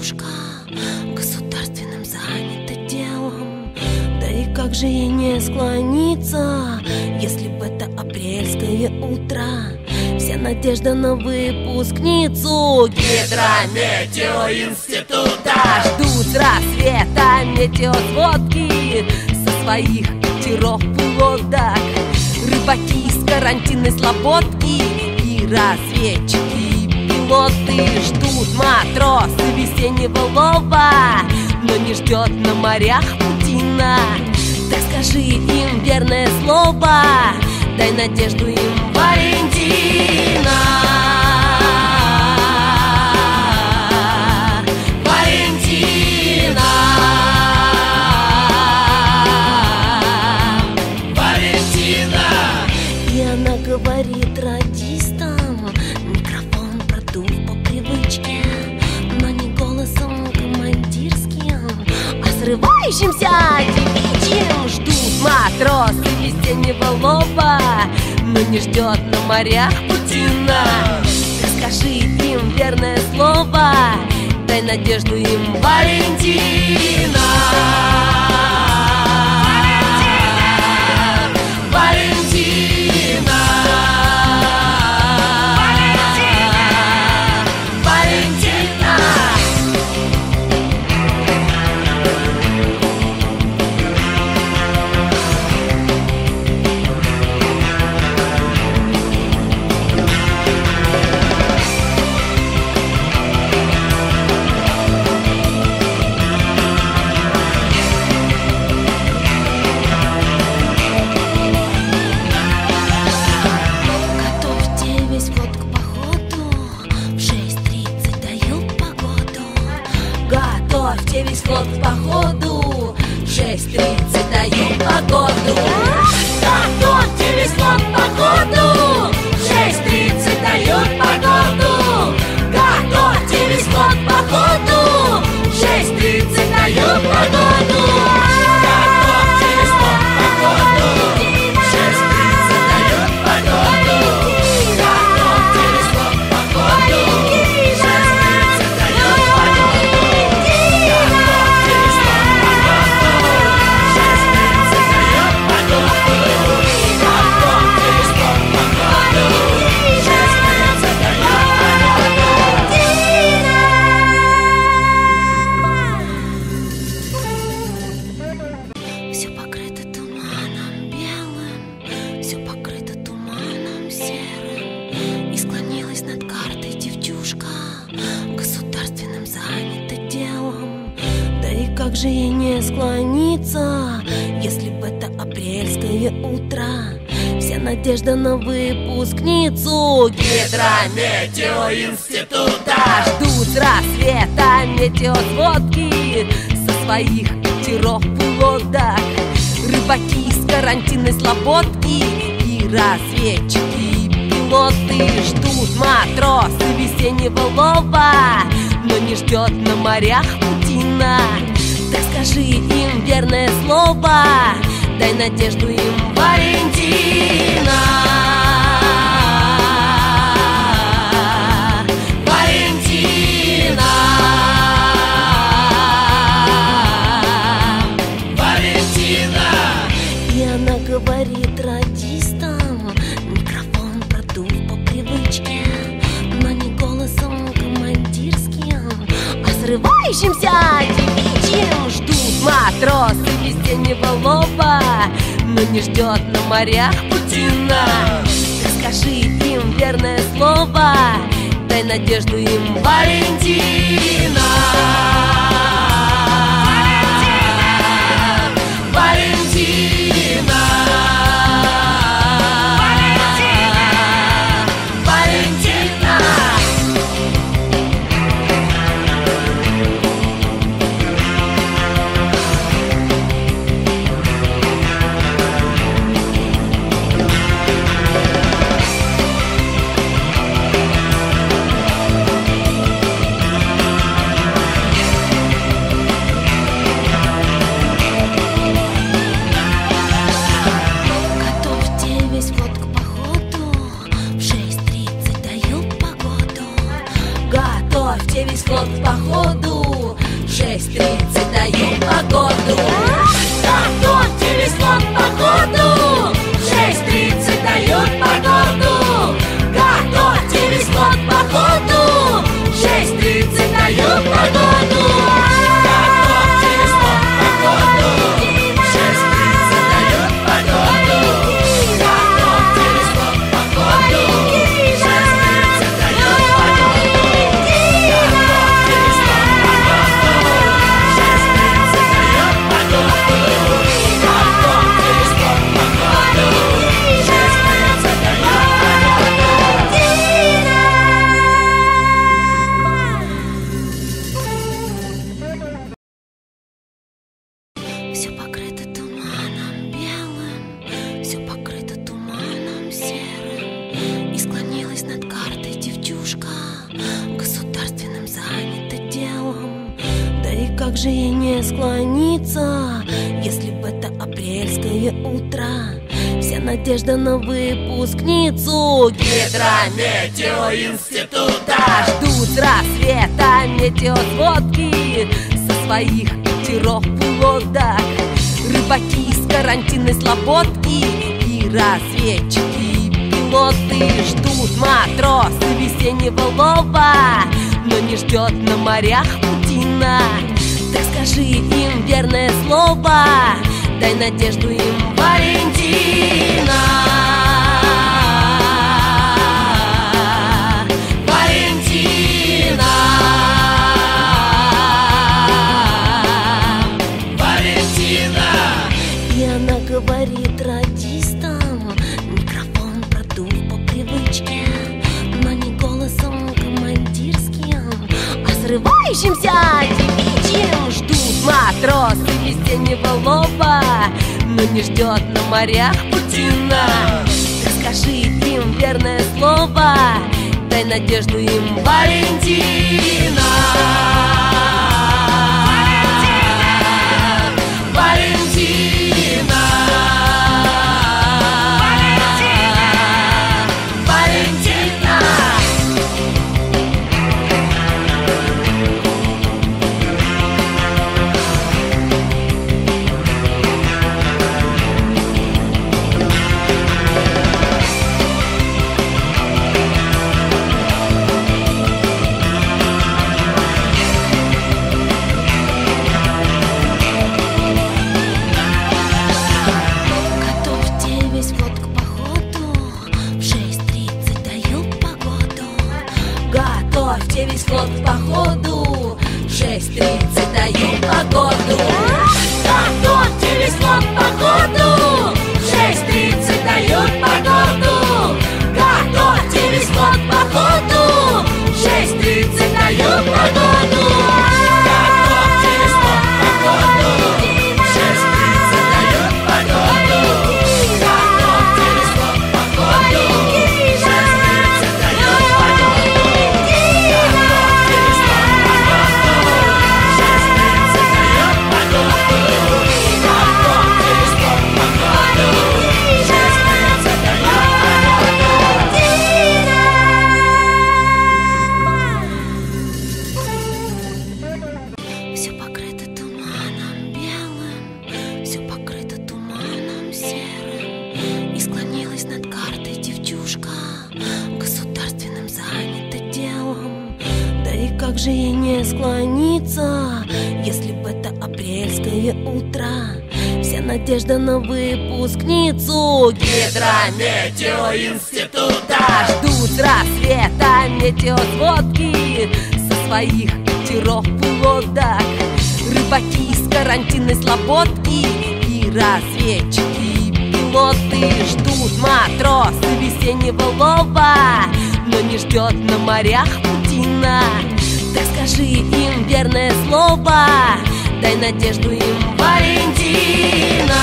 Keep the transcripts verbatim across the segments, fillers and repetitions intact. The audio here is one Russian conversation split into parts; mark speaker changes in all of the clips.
Speaker 1: девчушка государственным занята делом. Да и как же ей не склониться, если в это апрельское утро вся надежда на выпускницу Гидрометеоинститута. Ждут с рассвета метеосводки со своих катеров и лодок. Рыбаки из карантинной слободки и разведчики, и пилоты. Ждут матросы весеннего лова, но не ждет на морях Путина. Так скажи им верное слово, дай надежду им, Валентина. Валентина. Валентина. И она говорит радистам, микрофон продув по привычке, но не голосом командирским, а срывающимся девичьим. Ждут матросы весеннего лова, но не ждет на морях Путина. Расскажи им верное слово, дай надежду им, Валентина. Валентина. Валентина. Готовьте весь флот к походу, в шесть тридцать даю погоду. Готовьте весь флот к походу, в шесть тридцать дают погоду. Готовьте весь флот к походу, в шесть тридцать дают погоду. Готовьте весь флот к походу, в шесть тридцать дают погоду. Готовьте весь флот к походу, в шесть тридцать дают погоду. Все покрыто туманом белым, все покрыто туманом серым, и склонилась над картой девчушка государственным занята делом. Да и как же ей не склониться, если в это апрельское утро вся надежда на выпускницу Гидрометеоинститута. Ждут с рассвета метеосводки со своих катеров и лодок. Рыбаки из карантинной слободки и разведчики, и пилоты. Ждут матросы весеннего лова, но не ждет на морях Путина. Так скажи им верное слово, дай надежду им, Валентина. Валентина. Валентина. И она говорит радистам, микрофон продув по привычке, но не голосом командирским, а срывающимся девичьим. Ждут матросы весеннего лова, но не ждет на морях Путина. Расскажи им верное слово, дай надежду им, Валентина. Валентина. Валентина. Готовьте весь флот к походу, шесть тридцать дают погоду. Готовьте весь флот к походу. шесть тридцать дают погоду. Готовьте весь флот к походу. шесть тридцать дают погоду. Готовьте весь флот к походу. шесть тридцать дают погоду. Готовьте весь флот к походу. шесть тридцать дают погоду. Готовьте весь флот к походу. шесть тридцать дают погоду. Готовьте весь флот к походу. шесть тридцать дают погоду.
Speaker 2: Все покрыто туманом белым, все покрыто туманом серым. И склонилась над картой девчушка, государственным занята делом. Да и как же ей не склониться, если в это апрельское утро вся надежда на выпускницу Гидрометеоинститута. Ждут с рассвета метеосводки со своих катеров в лодах. Рыбаки с карантинной слободки и разведчики, и пилоты. Ждут матросы весеннего лова, но не ждет на морях Путина. Так скажи им верное слово, дай надежду им, Валентина. Валентина. Валентина. И она говорит радистам, микрофон продув по привычке, но не голосом командирским, а срывающимся девичьим. Ждут матросы весеннего лова, но не ждет на морях Путина. Так скажи им верное слово, дай надежду им, Валентина. Валентина. Валентина. Готовьте весь флот к походу, в шесть тридцать дают погоду.
Speaker 1: Готовьте весь флот к походу. В шесть тридцать дают погоду. Готовьте весь флот к походу. В шесть тридцать дают погоду. Готовьте весь флот к походу. В шесть тридцать дают погоду. Готовьте весь флот к походу. В шесть тридцать дают погоду. Готовьте весь флот к походу. В шесть тридцать дают погоду. Готовьте весь флот к походу. В шесть тридцать дают погоду. Готовьте весь флот к походу. В шесть тридцать дают погоду.
Speaker 2: Все покрыто туманом белым, все покрыто туманом серым. И склонилась над картой девчушка, государственным занята делом. Да и как же ей не склониться, если в это апрельское утро вся надежда на выпускницу
Speaker 1: Гидрометеоинститута.
Speaker 2: Ждут с рассвета метеосводки со своих катеров в лодах. Рыбаки с карантинной слободки и разведчики, и пилоты. Ждут матросы весеннего лова, но не ждет на морях Путина. Так скажи им верное слово, дай надежду им, Валентина.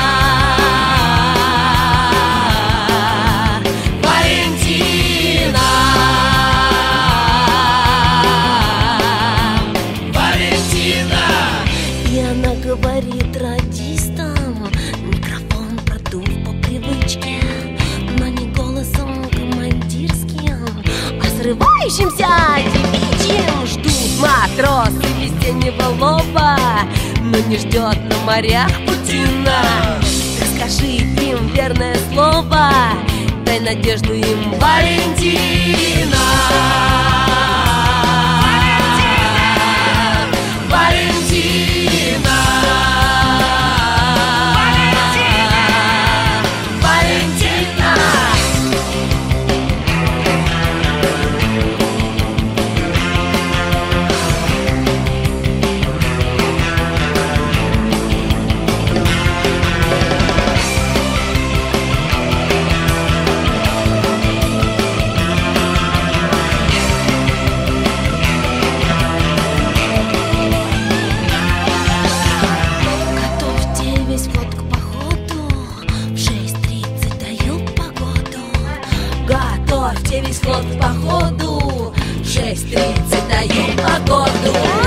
Speaker 2: Валентина.
Speaker 1: Валентина.
Speaker 2: И она говорит радистам, микрофон продув по привычке, но не голосом командирским, а срывающимся девичьим. Ждут матросы весеннего синего лоба, но не ждет на морях Путина. Расскажи им верное слово, дай надежду им, Валентина. Валентина. Валентина. Готовьте весь ход к походу, в шесть тридцать даю погоду.